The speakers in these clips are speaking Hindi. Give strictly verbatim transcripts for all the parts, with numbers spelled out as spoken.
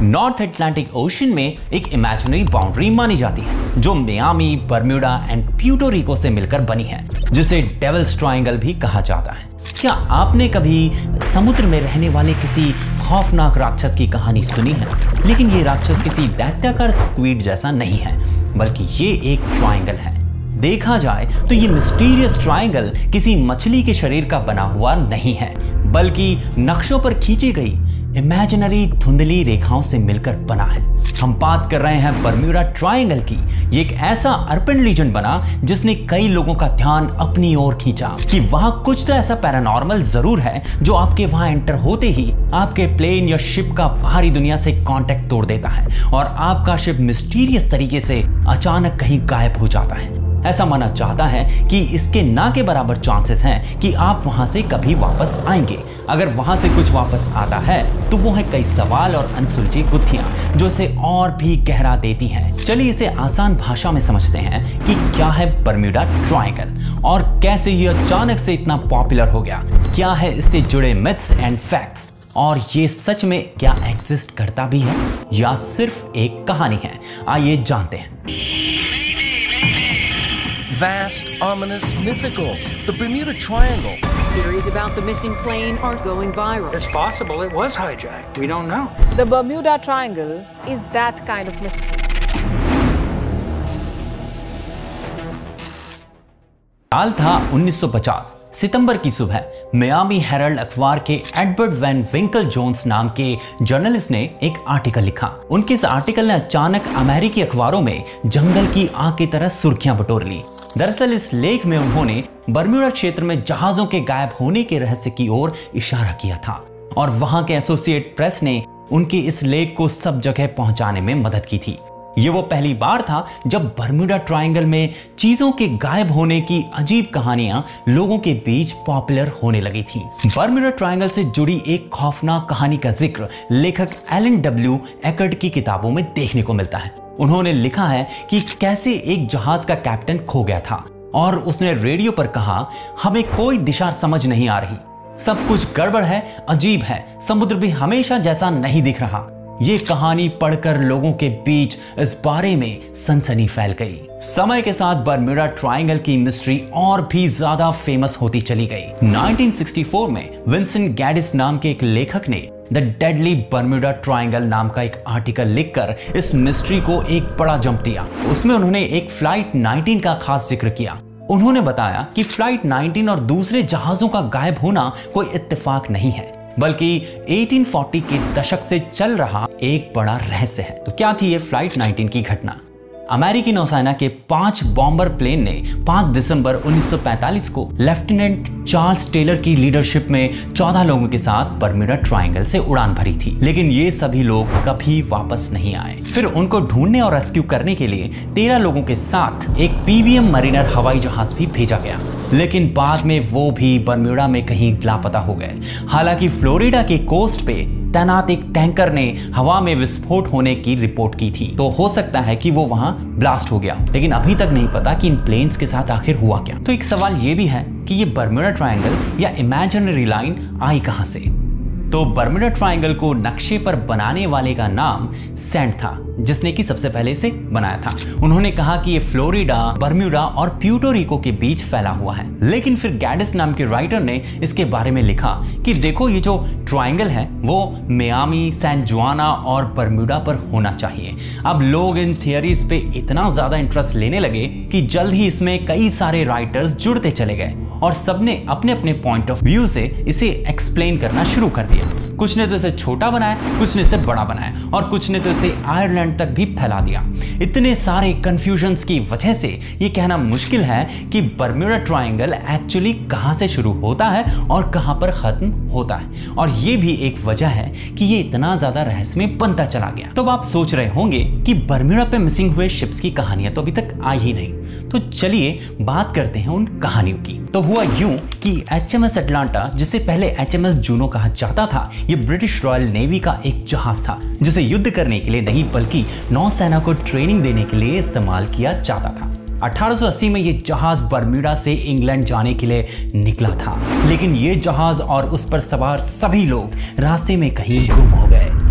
नॉर्थ अटलांटिक ओशन में एक इमेजिनरी बाउंड्री मानी जाती है जो Miami, Bermuda and Puerto Rico से मिलकर बनी है, जिसे डेविल्स ट्रायंगल भी कहा जाता है। क्या आपने कभी समुद्र में रहने वाले किसी खौफनाक राक्षस की कहानी सुनी है? लेकिन ये राक्षस किसी दैत्याकार स्क्विड जैसा नहीं है, बल्कि ये एक ट्रायंगल है। देखा जाए तो ये मिस्टीरियस ट्रायंगल किसी मछली के शरीर का बना हुआ नहीं है, बल्कि नक्शों पर खींची गई इमेजिनरी धुंधली रेखाओं से मिलकर बना है। हम बात कर रहे हैं बर्म्यूडा ट्रायंगल की। ये एक ऐसा अर्बन लीजेंड बना जिसने कई लोगों का ध्यान अपनी ओर खींचा कि वहां कुछ तो ऐसा पैरानॉर्मल जरूर है जो आपके वहां एंटर होते ही आपके प्लेन या शिप का बाहरी दुनिया से कांटेक्ट तोड़ देता है और आपका शिप मिस्टीरियस तरीके से अचानक कहीं गायब हो जाता है। ऐसा माना जाता है कि इसके ना के बराबर चांसेस हैं कि आप वहां से कभी वापस आएंगे। अगर वहां से कुछ वापस आता है तो वो है कई सवाल और अनसुलझी गुत्थियां जो इसे और भी गहरा देती हैं। चलिए इसे आसान भाषा में समझते हैं कि क्या है बर्म्यूडा ट्रायंगल और कैसे ये अचानक से इतना पॉपुलर हो गया। क्या है इससे जुड़े मिथ्स एंड फैक्ट्स और ये सच में क्या एग्जिस्ट करता भी है या सिर्फ एक कहानी है। आइए जानते हैं। Vast, ominous, mythical, the Bermuda Triangle. Theories about the missing plane are going viral. It's possible it was hijacked. We don't know. The Bermuda Triangle is that kind of mystery. साल था उन्नीस सौ पचास। सितंबर की सुबह मियामी हेराल्ड अखबार के एडवर्ड वैन विंकल जोन्स नाम के जर्नलिस्ट ने एक आर्टिकल लिखा। उनके इस आर्टिकल ने अचानक अमेरिकी अखबारों में जंगल की आग की तरह सुर्खियां बटोर ली। दरअसल इस लेख में उन्होंने बर्म्यूडा क्षेत्र में जहाजों के गायब होने के रहस्य की ओर इशारा किया था और वहां के एसोसिएट प्रेस ने उनके इस लेख को सब जगह पहुंचाने में मदद की थी। ये वो पहली बार था जब बर्म्यूडा ट्रायंगल में चीजों के गायब होने की अजीब कहानियां लोगों के बीच पॉपुलर होने लगी थी। बर्म्यूडा ट्रायंगल से जुड़ी एक खौफनाक कहानी का जिक्र लेखक एलन डब्ल्यू एकर्ड की किताबों में देखने को मिलता है। उन्होंने लिखा है कि कैसे एक जहाज का कैप्टन खो गया था और उसने रेडियो पर कहा, हमें कोई दिशा समझ नहीं आ रही, सब कुछ गड़बड़ है, अजीब है, समुद्र भी हमेशा जैसा नहीं दिख रहा। ये कहानी पढ़कर लोगों के बीच इस बारे में सनसनी फैल गई। समय के साथ बर्म्यूडा ट्रायंगल की मिस्ट्री और भी ज्यादा फेमस होती चली गई। उन्नीस सौ चौंसठ में विंसेंट गैडिस नाम के एक लेखक ने द डेडली बर्म्यूडा ट्रायंगल नाम का एक आर्टिकल लिखकर इस मिस्ट्री को एक बड़ा जंप दिया। उसमें उन्होंने एक फ्लाइट उन्नीस का खास जिक्र किया। उन्होंने बताया कि फ्लाइट उन्नीस और दूसरे जहाजों का गायब होना कोई इत्तेफाक नहीं है, बल्कि अठारह सौ चालीस के दशक से चल रहा एक बड़ा रहस्य है। तो क्या थी ये फ्लाइट उन्नीस की घटना? अमेरिकी नौसेना के पांच बॉम्बर प्लेन ने पांच दिसंबर उन्नीस सौ पैंतालीस को लेफ्टिनेंट चार्ल्स टेलर की लीडरशिप में चौदह लोगों के साथ बर्म्यूडा ट्रायंगल से उड़ान भरी थी। लेकिन ये सभी लोग कभी वापस नहीं आए। फिर उनको ढूंढने और रेस्क्यू करने के लिए तेरह लोगों के साथ एक पीवीएम मरीनर हवाई जहाज भी भेजा गया, लेकिन बाद में वो भी बर्म्यूडा में कहीं लापता हो गए। हालांकि फ्लोरिडा के कोस्ट पे तैनात एक टैंकर ने हवा में विस्फोट होने की रिपोर्ट की थी, तो हो सकता है कि वो वहां ब्लास्ट हो गया, लेकिन अभी तक नहीं पता कि इन प्लेन्स के साथ आखिर हुआ क्या। तो एक सवाल ये भी है कि ये बर्म्यूडा ट्रायंगल या इमेजिनरी लाइन आई कहां से? तो बर्म्यूडा ट्रायंगल को नक्शे पर बनाने वाले का नाम सैंड था, जिसने कि सबसे पहले इसे बनाया था। उन्होंने कहा कि ये फ्लोरिडा, बर्म्यूडा और प्यूर्टो रिको के बीच फैला हुआ है। लेकिन फिर गैडिस नाम के राइटर ने इसके बारे में लिखा कि देखो ये जो ट्रायंगल है वो मियामी, सैन जुआना और बर्म्यूडा पर होना चाहिए। अब लोग इन थियरीज पे इतना ज्यादा इंटरेस्ट लेने लगे कि जल्द ही इसमें कई सारे राइटर्स जुड़ते चले गए और सबने अपने अपने पॉइंट ऑफ व्यू से इसे एक्सप्लेन करना शुरू कर दिया। कुछ ने तो इसे छोटा बनाया, कुछ ने इसे बड़ा बनाया और कुछ ने तो इसे आयरलैंड तक भी फैला दिया। इतने सारे कंफ्यूजन्स की वजह से ये कहना मुश्किल है कि बर्म्यूडा ट्रायंगल एक्चुअली कहां से शुरू होता है और कहां पर खत्म होता है, और ये भी एक वजह है कि ये इतना ज्यादा रहस्यमय बनता चला गया। तो अब आप सोच रहे होंगे कि बर्म्यूडा पे मिसिंग हुए शिप्स की कहानियां तो अभी तक आई ही नहीं, तो चलिए बात करते हैं उन कहानियों की। तो हुआ यूं कि एचएमएस अटलांटा, जिसे पहले एचएमएस जूनो कहा जाता था, ये ब्रिटिश रॉयल नेवी का एक जहाज था जिसे युद्ध करने के लिए नहीं बल्कि नौसेना को ट्रेनिंग देने के लिए इस्तेमाल किया जाता था। अठारह सौ अस्सी में ये जहाज बर्म्यूडा से इंग्लैंड जाने के लिए निकला था, लेकिन ये जहाज और उस पर सवार सभी लोग रास्ते में कहीं गुम हो गए। हैरानी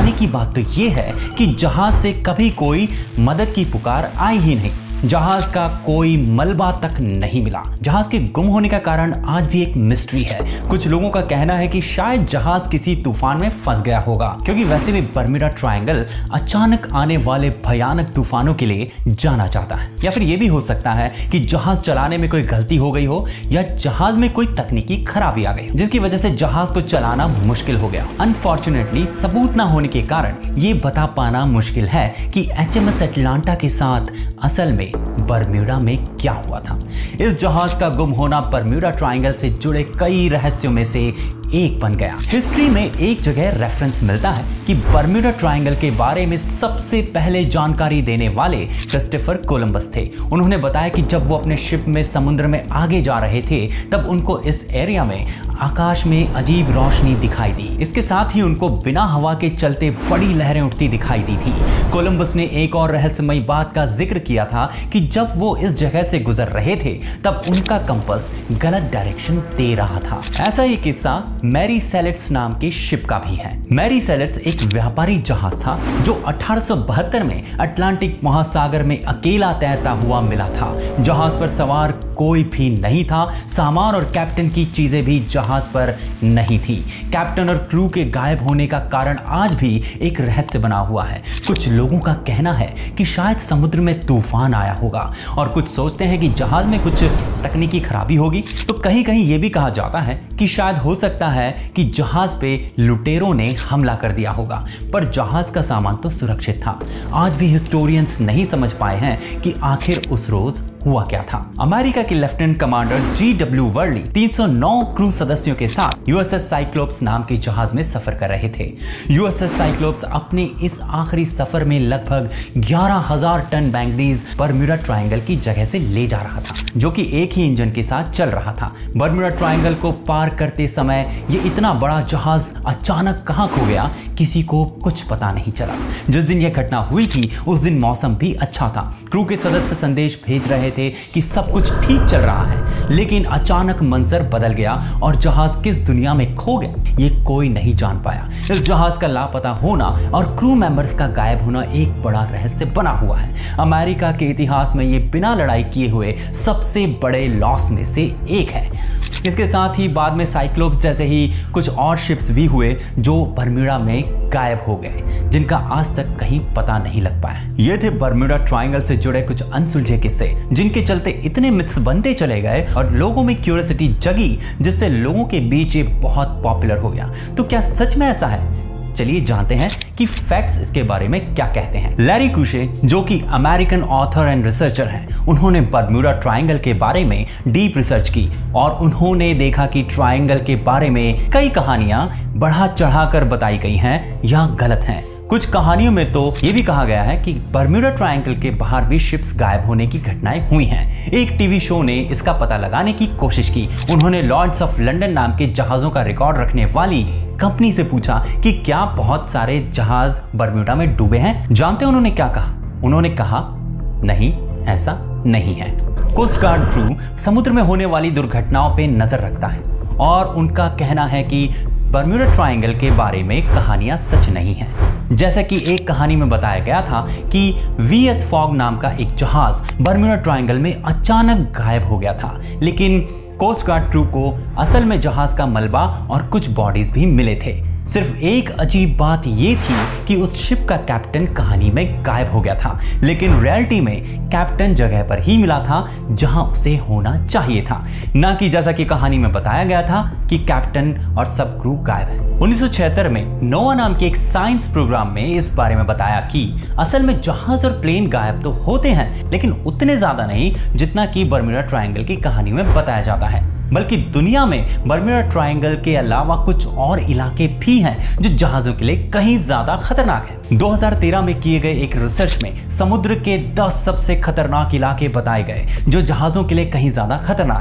हैरानी की बात तो ये है कि जहाज से कभी कोई मदद की पुकार आई ही नहीं। जहाज का कोई मलबा तक नहीं मिला। जहाज के गुम होने का कारण आज भी एक मिस्ट्री है। कुछ लोगों का कहना है कि शायद जहाज किसी तूफान में फंस गया होगा, क्योंकि वैसे भी बर्म्यूडा ट्रायंगल अचानक आने वाले भयानक तूफानों के लिए जाना जाता है। या फिर यह भी हो सकता है कि जहाज चलाने में कोई गलती हो गई हो या जहाज में कोई तकनीकी खराबी आ गई, जिसकी वजह से जहाज को चलाना मुश्किल हो गया। अनफॉर्चुनेटली सबूत ना होने के कारण ये बता पाना मुश्किल है कि एच एम एस अटलांटा के साथ असल में बर्म्यूडा में क्या हुआ था। इस जहाज का गुम होना बर्म्यूडा ट्रायंगल से जुड़े कई रहस्यों में से एक बन गया। हिस्ट्री में एक जगह रेफरेंस मिलता है कि बर्म्यूडा ट्रायंगल के बारे में सबसे पहले जानकारी देने वाले क्रिस्टोफर कोलंबस थे। उन्होंने बताया कि जब वो अपने शिप में समुद्र में आगे जा रहे थे तब उनको इस एरिया में आकाश में अजीब रोशनी दिखाई दी। इसके साथ ही उनको बिना हवा के चलते बड़ी लहरें उठती दिखाई दी थी। कोलंबस ने एक और रहस्यमयी बात का जिक्र किया था कि जब वो इस जगह से गुजर रहे थे तब उनका कंपास गलत डायरेक्शन दे रहा था। ऐसा ही किस्सा मैरी सेलेट्स नाम की शिप का भी है। मैरी सेलेट्स एक व्यापारी जहाज था जो अठारह सौ बहत्तर में अटलांटिक महासागर में अकेला तैरता हुआ मिला था। जहाज पर सवार कोई भी नहीं था। सामान और कैप्टन की चीजें भी जहाज पर नहीं थी। कैप्टन और क्रू के गायब होने का कारण आज भी एक रहस्य बना हुआ है। कुछ लोगों का कहना है कि शायद समुद्र में तूफान आया होगा और कुछ सोचते हैं कि जहाज में कुछ तकनीकी खराबी होगी। तो कहीं कहीं यह भी कहा जाता है कि शायद हो सकता है कि जहाज पे लुटेरों ने हमला कर दिया होगा, पर जहाज का सामान तो सुरक्षित था। आज भी हिस्टोरियंस नहीं समझ पाए हैं कि आखिर उस रोज हुआ क्या था। अमेरिका के lieutenant commander G W Worley तीन सौ नौ क्रू सदस्यों के साथ यू एस एस साइक्लोप्स नाम के जहाज में सफर कर रहे थे। यू एस एस साइक्लोप्स अपने इस आखिरी सफर में लगभग ग्यारह हज़ार टन मैंगनीज बर्म्यूडा ट्रायंगल की जगह से ले जा रहा था, जो कि एक ही इंजन के साथ चल रहा था। बर्म्यूडा ट्रायंगल को पार करते समय ये इतना बड़ा जहाज अचानक कहां खो गया, किसी को कुछ पता नहीं चला। जिस दिन यह घटना हुई थी उस दिन मौसम भी अच्छा था। क्रू के सदस्य संदेश भेज रहे थे कि सब कुछ ठीक चल रहा है, लेकिन अचानक मंजर बदल गया और जहाज किस दुनिया में खो गया ये कोई नहीं जान पाया। इस जहाज का लापता होना और क्रू मेंबर्स का गायब होना एक बड़ा रहस्य बना हुआ है। अमेरिका के इतिहास में ये बिना लड़ाई किए हुए सबसे बड़े लॉस में से एक है। इसके साथ ही बाद में साइक्लोप्स जैसे ही कुछ और शिप्स भी हुए जो बर्म्यूडा में गायब हो गए, जिनका आज तक कहीं पता नहीं लग पाया। ये थे बर्म्यूडा ट्रायंगल से जुड़े कुछ अनसुलझे किस्से, जिनके चलते इतने मिथ्स बनते चले गए और लोगों में क्यूरियोसिटी जगी, जिससे लोगों के बीच ये बहुत पॉपुलर हो गया। तो क्या सच में ऐसा है? चलिए जानते हैं कि फैक्ट्स इसके बारे में क्या कहते हैं। लैरी कुशे, जो कि अमेरिकन ऑथर एंड रिसर्चर हैं, उन्होंने बर्म्यूडा ट्रायंगल के बारे में डीप रिसर्च की और उन्होंने देखा कि ट्रायंगल के बारे में कई कहानियां बढ़ा चढ़ाकर बताई गई हैं या गलत हैं। कुछ कहानियों में तो ये भी कहा गया है कि बर्म्यूडा ट्रायंगल के बाहर भी शिप्स गायब होने की घटनाएं हुई हैं। एक टीवी शो ने इसका पता लगाने की कोशिश की। उन्होंने लॉर्ड्स ऑफ लंदन नाम के जहाजों का रिकॉर्ड रखने वाली कंपनी से पूछा कि क्या बहुत सारे जहाज बर्म्यूडा में डूबे हैं। जानते हैं उन्होंने क्या कहा? उन्होंने कहा नहीं, ऐसा नहीं है। कोस्ट गार्ड क्रू समुद्र में होने वाली दुर्घटनाओं पे नजर रखता है और उनका कहना है कि बर्म्यूडा ट्रायंगल के बारे में कहानियां सच नहीं हैं। जैसा कि एक कहानी में बताया गया था कि वी एस फॉग नाम का एक जहाज बर्म्यूडा ट्रायंगल में अचानक गायब हो गया था, लेकिन कोस्ट गार्ड क्रू को असल में जहाज का मलबा और कुछ बॉडीज भी मिले थे। सिर्फ एक अजीब बात ये थी कि उस शिप का कैप्टन कहानी में गायब हो गया था, लेकिन रियलिटी में कैप्टन जगह पर ही मिला था जहां उसे होना चाहिए था, ना कि जैसा कि कहानी में बताया गया था कि कैप्टन और सब क्रू गायब है। उन्नीस सौ छिहत्तर में नोवा नाम के एक साइंस प्रोग्राम में इस बारे में बताया कि असल में जहाज और प्लेन गायब तो होते हैं, लेकिन उतने ज्यादा नहीं जितना कि बर्म्यूडा ट्रायंगल की कहानी में बताया जाता है। बल्कि दुनिया में बर्म्यूडा ट्रायंगल के अलावा कुछ और इलाके भी हैं जो जहाजों के लिए कहीं ज्यादा खतरनाक हैं। दो हज़ार तेरह में किए गए एक रिसर्च में समुद्र के दस सबसे खतरनाक इलाके बताए गए जो जहाजों के लिए कहीं ज्यादा खतरनाक हैं।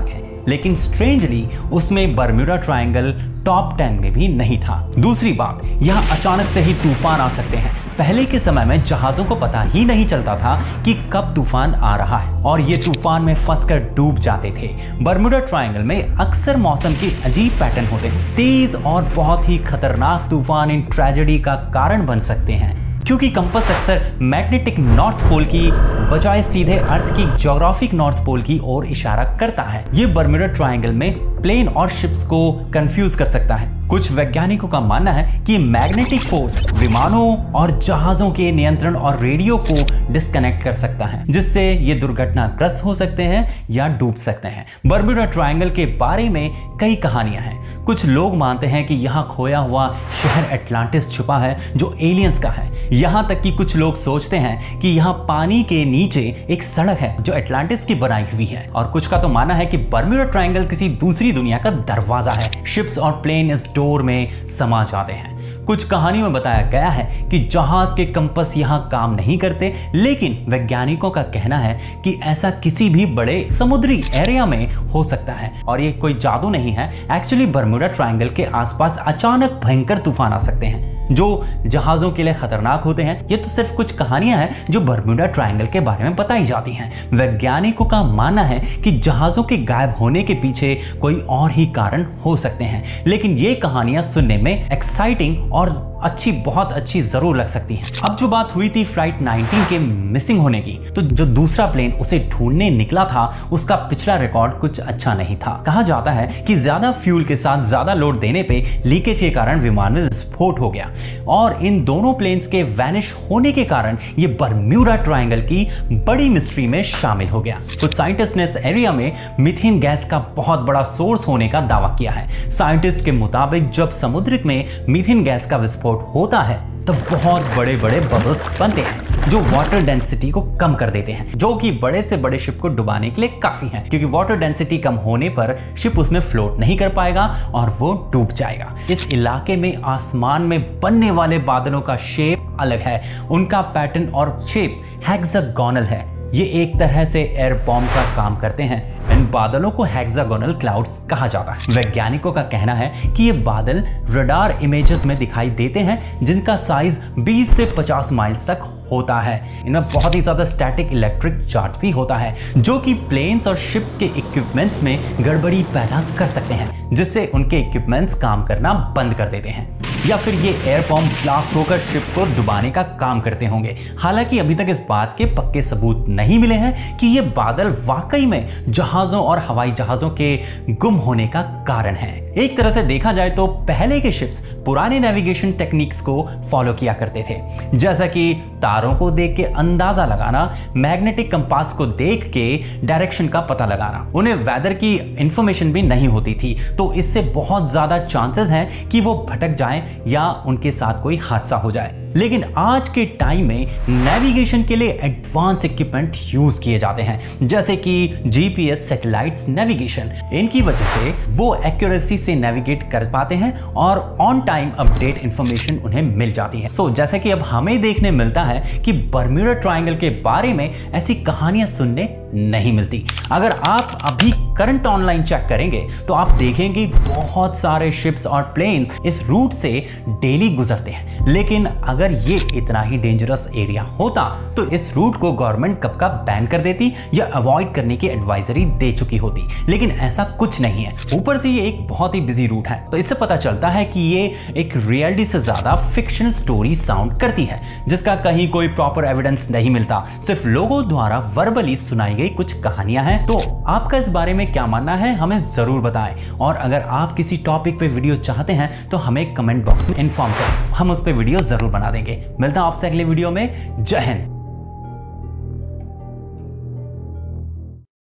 लेकिन स्ट्रेंजली उसमें बर्म्यूडा ट्रायंगल टॉप टेन में भी नहीं था। दूसरी बात, यहाँ अचानक से ही तूफान आ सकते हैं। पहले के समय में जहाजों को पता ही नहीं चलता था कि कब तूफान आ रहा है और ये तूफान में फंसकर डूब जाते थे। बर्म्यूडा ट्रायंगल में अक्सर मौसम के अजीब पैटर्न होते हैं। तेज और बहुत ही खतरनाक तूफान इन ट्रेजेडी का कारण बन सकते हैं, क्योंकि कंपास अक्सर मैग्नेटिक नॉर्थ पोल की बजाय सीधे अर्थ की ज्योग्राफिक नॉर्थ पोल की ओर इशारा करता है। ये बर्म्यूडा ट्रायंगल में प्लेन और शिप्स को कंफ्यूज कर सकता है। कुछ वैज्ञानिकों का मानना है कि मैग्नेटिक फोर्स विमानों और जहाजों के नियंत्रण और रेडियो को डिस्कनेक्ट कर सकता है, जिससे ये दुर्घटनाग्रस्त हो सकते हैं या डूब सकते हैं। बर्म्यूडा ट्रायंगल के बारे में कई कहानियां हैं। कुछ लोग मानते हैं कि यहाँ खोया हुआ शहर एटलांटिस छुपा है जो एलियंस का है। यहाँ तक कि कुछ लोग सोचते हैं कि यहाँ पानी के नीचे एक सड़क है जो एटलांटिस की बनाई हुई है, और कुछ का तो मानना है कि बर्म्यूडा ट्रायंगल किसी दूसरी दुनिया का दरवाजा है। शिप्स और प्लेन इस डोर में समा जाते हैं। कुछ कहानियों में बताया गया है कि जहाज के कंपास यहाँ काम नहीं करते, लेकिन वैज्ञानिकों का कहना है कि ऐसा किसी भी बड़े समुद्री एरिया में हो सकता है और ये कोई जादू नहीं है। एक्चुअली बर्म्यूडा ट्रायंगल के आसपास अचानक भयंकर तूफान आ सकते हैं जो जहाजों के लिए खतरनाक होते हैं। ये तो सिर्फ कुछ कहानियां हैं जो बर्म्यूडा ट्रायंगल के बारे में बताई जाती हैं। वैज्ञानिकों का मानना है कि जहाजों के गायब होने के पीछे कोई और ही कारण हो सकते हैं, लेकिन ये कहानियां सुनने में एक्साइटिंग और अच्छी बहुत अच्छी जरूर लग सकती है। अब जो बात हुई थी फ्लाइट नाइनटीन के मिसिंग होने की, तो जो दूसरा प्लेन उसे ढूंढने निकला था उसका पिछला रिकॉर्ड कुछ अच्छा नहीं था। कहा जाता है कि ज्यादा फ्यूल के साथ ज्यादा लोड देने पे लीकेज के कारण विमान में विस्फोट हो गया और इन दोनों प्लेन्स के वैनिश होने के कारण ये बर्म्यूडा ट्रायंगल की बड़ी मिस्ट्री में शामिल हो गया। कुछ साइंटिस्ट ने इस एरिया में मीथेन गैस का बहुत बड़ा सोर्स होने का दावा किया है। साइंटिस्ट के मुताबिक जब समुद्र में मीथेन गैस का विस्फोट होता है तो बहुत बड़े बड़े बबल्स बनते हैं जो वाटर डेंसिटी को कम कर देते हैं, जो कि बड़े से बड़े शिप को डुबाने के लिए काफी है, क्योंकि वाटर डेंसिटी कम होने पर शिप उसमें फ्लोट नहीं कर पाएगा और वो डूब जाएगा। इस इलाके में आसमान में बनने वाले बादलों का शेप अलग है, उनका पैटर्न और शेप हेक्सागोनल है। ये एक तरह से एयर बॉम्ब का काम करते हैं। इन बादलों को हेक्सागोनल क्लाउड्स कहा जाता है। वैज्ञानिकों का कहना है कि ये बादल रडार इमेजेस में दिखाई देते हैं जिनका साइज बीस से पचास माइल्स तक होता है। इनमें बहुत ही ज्यादा स्टैटिक इलेक्ट्रिक चार्ज भी होता है जो कि प्लेन्स और शिप्स के इक्विपमेंट्स में गड़बड़ी पैदा कर सकते हैं, जिससे उनके इक्विपमेंट्स काम करना बंद कर देते हैं, या फिर ये एयर बॉम्ब ब्लास्ट होकर शिप को डुबाने का काम करते होंगे। हालांकि अभी तक इस बात के पक्के सबूत नहीं मिले हैं कि ये बादल वाकई में जहाजों और हवाई जहाजों के गुम होने का कारण है। एक तरह से देखा जाए तो पहले के शिप्स पुराने नेविगेशन टेक्निक्स को फॉलो किया करते थे, जैसा कि तारों को देख के अंदाजा लगाना, मैग्नेटिक कंपास को देख के डायरेक्शन का पता लगाना। उन्हें वेदर की इंफॉर्मेशन भी नहीं होती थी, तो इससे बहुत ज्यादा चांसेस हैं कि वो भटक जाएं या उनके साथ कोई हादसा हो जाए। लेकिन आज के टाइम में नेविगेशन के लिए एडवांस इक्विपमेंट यूज किए जाते हैं, जैसे कि जीपीएस सैटेलाइट नेविगेशन। इनकी वजह से वो एक्यूरेसी से नेविगेट कर पाते हैं और ऑन टाइम अपडेट इंफॉर्मेशन उन्हें मिल जाती है। सो so, जैसे कि अब हमें देखने मिलता है कि बर्म्यूडा ट्रायंगल के बारे में ऐसी कहानियां सुनने नहीं मिलती। अगर आप अभी करंट ऑनलाइन चेक करेंगे तो आप देखेंगे बहुत सारे शिप्स और प्लेन्स इस रूट से डेली गुजरते हैं। लेकिन अगर ये इतना ही डेंजरस एरिया होता तो इस रूट को गवर्नमेंट कब का बैन कर देती या अवॉइड करने की एडवाइजरी दे चुकी होती, लेकिन ऐसा कुछ नहीं है। ऊपर से ये एक बहुत ही बिजी रूट है, तो इससे पता चलता है कि ये एक रियलिटी से ज्यादा फिक्शनल स्टोरी साउंड करती है, जिसका कहीं कोई प्रॉपर एविडेंस नहीं मिलता, सिर्फ लोगों द्वारा वर्बली सुनाई गई कुछ कहानियां हैं। तो आपका इस बारे में क्या मानना है हमें जरूर बताएं, और अगर आप किसी टॉपिक पे वीडियो चाहते हैं तो हमें कमेंट बॉक्स में इन्फॉर्म करें, हम उस पे वीडियो जरूर बना देंगे। मिलता हूं आपसे अगले वीडियो में। जय हिंद।